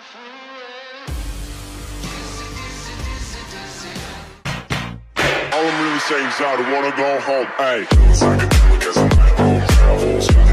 All I'm really saying is I don't wanna go home. Hey.